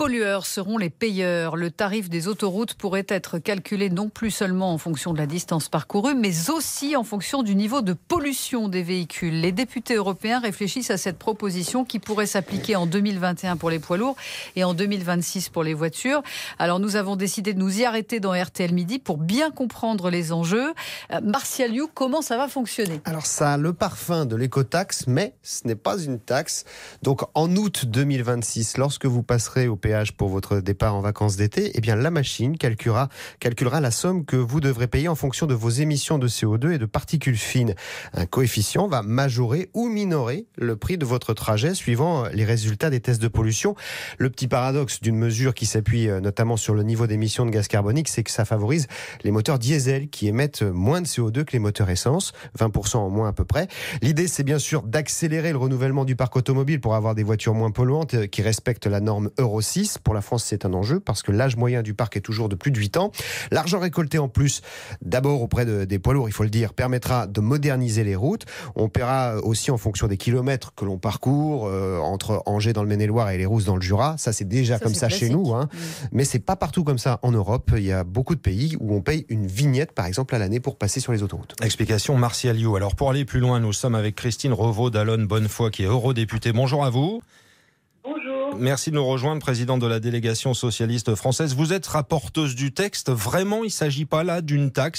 pollueurs seront les payeurs. Le tarif des autoroutes pourrait être calculé non plus seulement en fonction de la distance parcourue, mais aussi en fonction du niveau de pollution des véhicules. Les députés européens réfléchissent à cette proposition qui pourrait s'appliquer en 2021 pour les poids lourds et en 2026 pour les voitures. Alors nous avons décidé de nous y arrêter dans RTL Midi pour bien comprendre les enjeux. Martial You, comment ça va fonctionner ? Alors ça a le parfum de l'écotaxe, mais ce n'est pas une taxe. Donc en août 2026, lorsque vous passerez au péage pour votre départ en vacances d'été, eh bien la machine calculera la somme que vous devrez payer en fonction de vos émissions de CO2 et de particules fines. Un coefficient va majorer ou minorer le prix de votre trajet suivant les résultats des tests de pollution. Le petit paradoxe d'une mesure qui s'appuie notamment sur le niveau d'émissions de gaz carbonique, c'est que ça favorise les moteurs diesel qui émettent moins de CO2 que les moteurs essence, 20% en moins à peu près. L'idée, c'est bien sûr d'accélérer le renouvellement du parc automobile pour avoir des voitures moins polluantes qui respectent la norme Euro 6. Pour la France, c'est un enjeu parce que l'âge moyen du parc est toujours de plus de 8 ans. L'argent récolté en plus, d'abord auprès des poids lourds, il faut le dire, permettra de moderniser les routes. On paiera aussi en fonction des kilomètres que l'on parcourt entre Angers dans le Maine-et-Loire et les Rousses dans le Jura. Ça, c'est déjà comme ça classique. chez nous. Mais c'est pas partout comme ça en Europe. Il y a beaucoup de pays où on paye une vignette, par exemple, à l'année pour passer sur les autoroutes. Explication Martial You. Alors pour aller plus loin, nous sommes avec Christine Revaud d'Allonnes Bonnefoy qui est eurodéputée. Bonjour à vous. Bonjour. Merci de nous rejoindre, présidente de la délégation socialiste française. Vous êtes rapporteuse du texte. Vraiment, il ne s'agit pas là d'une taxe ?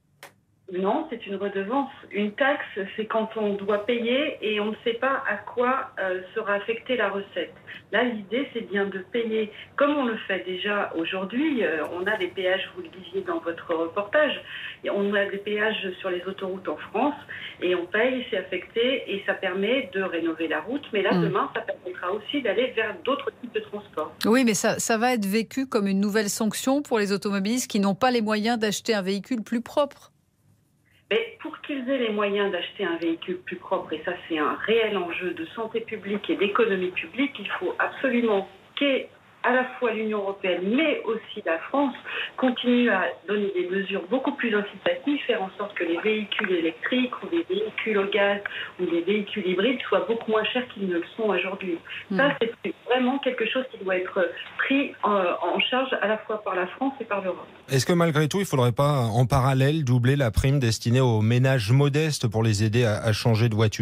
Non, c'est une redevance. Une taxe, c'est quand on doit payer et on ne sait pas à quoi sera affectée la recette. Là, l'idée, c'est bien de payer comme on le fait déjà aujourd'hui. On a des péages, vous le disiez dans votre reportage, et on a des péages sur les autoroutes en France et on paye, c'est affecté et ça permet de rénover la route. Mais là, demain, ça permettra aussi d'aller vers d'autres types de transports. Oui, mais ça va être vécu comme une nouvelle sanction pour les automobilistes qui n'ont pas les moyens d'acheter un véhicule plus propre. Mais pour qu'ils aient les moyens d'acheter un véhicule plus propre, et ça c'est un réel enjeu de santé publique et d'économie publique, il faut absolument qu'à la fois l'Union européenne, mais aussi la France, continue à donner des mesures beaucoup plus incitatives, faire en sorte que les véhicules électriques ou des véhicules au gaz ou des véhicules hybrides soient beaucoup moins chers qu'ils ne le sont aujourd'hui. Ça, c'est vraiment quelque chose qui doit être pris en charge à la fois par la France et par l'Europe. Est-ce que malgré tout, il ne faudrait pas en parallèle doubler la prime destinée aux ménages modestes pour les aider à changer de voiture ?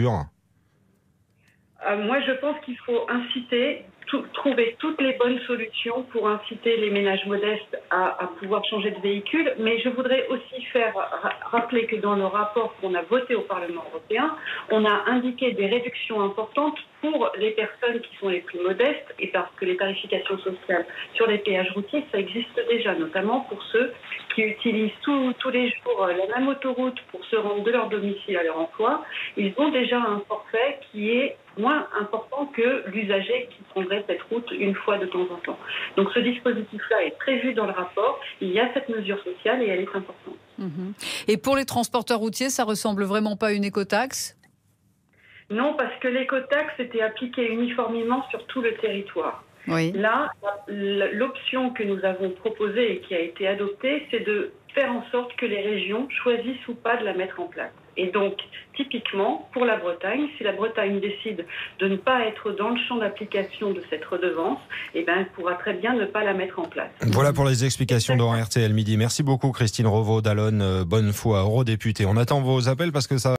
Moi, je pense qu'il faut inciter, trouver toutes les bonnes solutions pour inciter les ménages modestes à pouvoir changer de véhicule. Mais je voudrais aussi faire rappeler que dans le rapport qu'on a voté au Parlement européen, on a indiqué des réductions importantes pour les personnes qui sont les plus modestes, et parce que les tarifications sociales sur les péages routiers, ça existe déjà, notamment pour ceux qui utilisent tous les jours la même autoroute pour se rendre de leur domicile à leur emploi. Ils ont déjà un forfait qui est moins important que l'usager qui prendrait cette route une fois de temps en temps. Donc ce dispositif-là est prévu dans le rapport. Il y a cette mesure sociale et elle est importante. Et pour les transporteurs routiers, ça ressemble vraiment pas à une écotaxe ? Non, parce que l'écotaxe était appliquée uniformément sur tout le territoire. Oui. Là, l'option que nous avons proposée et qui a été adoptée, c'est de faire en sorte que les régions choisissent ou pas de la mettre en place. Et donc, typiquement, pour la Bretagne, si la Bretagne décide de ne pas être dans le champ d'application de cette redevance, eh ben, elle pourra très bien ne pas la mettre en place. Voilà pour les explications dans RTL Midi. Merci beaucoup Christine Revaud d'Allonnes Bonnefoy, eurodéputée. On attend vos appels parce que ça